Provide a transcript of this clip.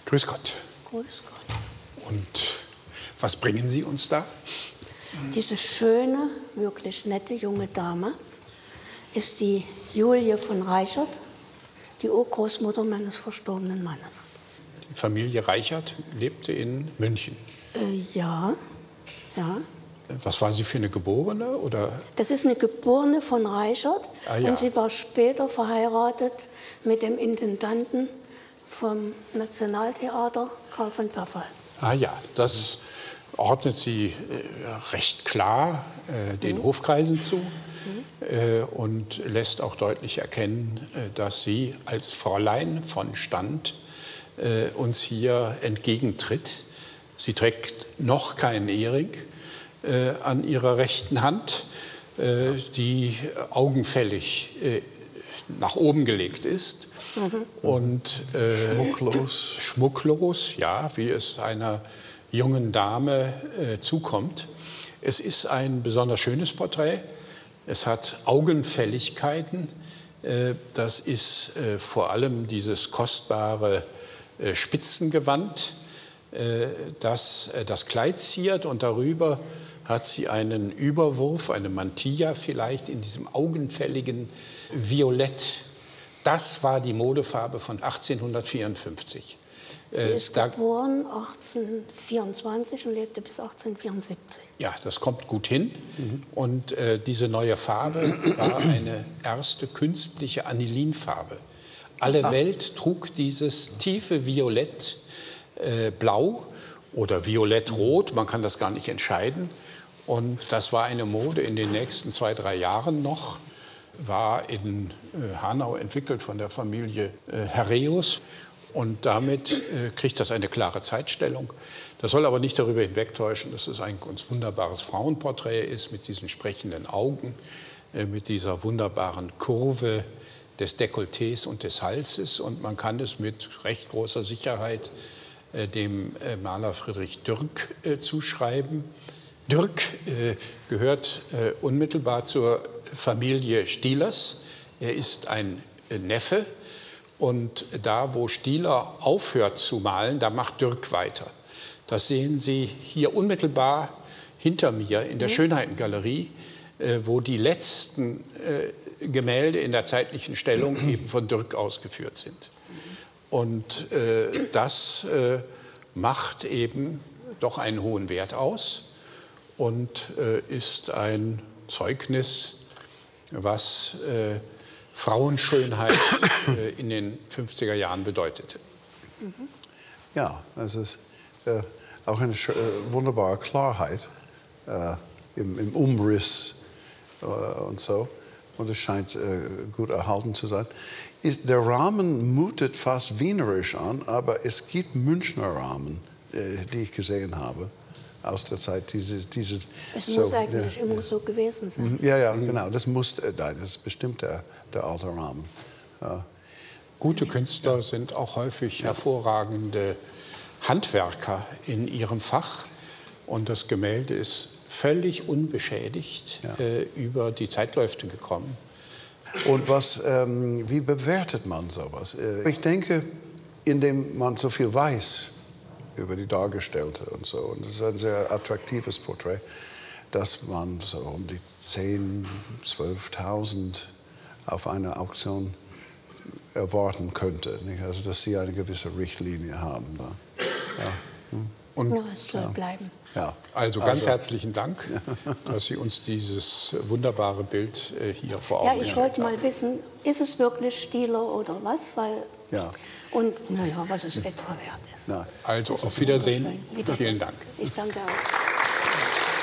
Grüß Gott. Grüß Gott. Und was bringen Sie uns da? Diese schöne, wirklich nette junge Dame ist die Julie von Reichert, die Urgroßmutter meines verstorbenen Mannes. Die Familie Reichert lebte in München. Ja. Was war sie für eine Geborene? Oder? Das ist eine Geborene von Reichert. Ja. Und sie war später verheiratet mit dem Intendanten vom Nationaltheater, Karl von Perfall. Ja, das ordnet sie recht klar den Hofkreisen zu und lässt auch deutlich erkennen, dass sie als Fräulein von Stand uns hier entgegentritt. Sie trägt noch keinen Ehering an ihrer rechten Hand, die augenfällig nach oben gelegt ist. Und schmucklos, ja, wie es einer jungen Dame zukommt. Es ist ein besonders schönes Porträt. Es hat Augenfälligkeiten. Das ist vor allem dieses kostbare Spitzengewand, das das Kleid ziert, und darüber hat sie einen Überwurf, eine Mantilla vielleicht, in diesem augenfälligen Violett. Das war die Modefarbe von 1854. Sie ist geboren 1824 und lebte bis 1874. Ja, das kommt gut hin. Und diese neue Farbe war eine erste künstliche Anilinfarbe. Alle Welt trug dieses tiefe Violett, Blau oder Violettrot, man kann das gar nicht entscheiden. Und das war eine Mode in den nächsten 2, 3 Jahren noch. War in Hanau entwickelt von der Familie Herreus. Und damit kriegt das eine klare Zeitstellung. Das soll aber nicht darüber hinwegtäuschen, dass es ein ganz wunderbares Frauenporträt ist mit diesen sprechenden Augen, mit dieser wunderbaren Kurve des Dekolletés und des Halses. Und man kann es mit recht großer Sicherheit dem Maler Friedrich Dürck zuschreiben. Dürck gehört unmittelbar zur Familie Stielers. Er ist ein Neffe. Und da, wo Stieler aufhört zu malen, da macht Dürck weiter. Das sehen Sie hier unmittelbar hinter mir in der Schönheitengalerie, wo die letzten Gemälde in der zeitlichen Stellung eben von Dürck ausgeführt sind. Und das macht eben doch einen hohen Wert aus und ist ein Zeugnis, was Frauenschönheit in den 50er Jahren bedeutete. Ja, es ist auch eine wunderbare Klarheit im Umriss und so. Und es scheint gut erhalten zu sein. Der Rahmen mutet fast wienerisch an, aber es gibt Münchner Rahmen, die ich gesehen habe. Aus der Zeit dieses es muss eigentlich immer so gewesen sein. Ja, genau. Das ist bestimmt der alte Rahmen. Ja. Gute Künstler sind auch häufig hervorragende Handwerker in ihrem Fach. Und das Gemälde ist völlig unbeschädigt über die Zeitläufe gekommen. Und wie bewertet man sowas? Ich denke, indem man so viel weiß über die Dargestellte und so. Und es ist ein sehr attraktives Porträt, dass man so um die 10.000, 12.000 auf einer Auktion erwarten könnte. Also, dass sie eine gewisse Richtlinie haben. Und es soll bleiben. Ja. Also ganz herzlichen Dank, dass Sie uns dieses wunderbare Bild hier vor Augen Ja, ich wollte mal wissen, ist es wirklich Stieler oder was? Und naja, was es etwa wert ist. Also auf Wiedersehen. Vielen Dank. Ich danke auch.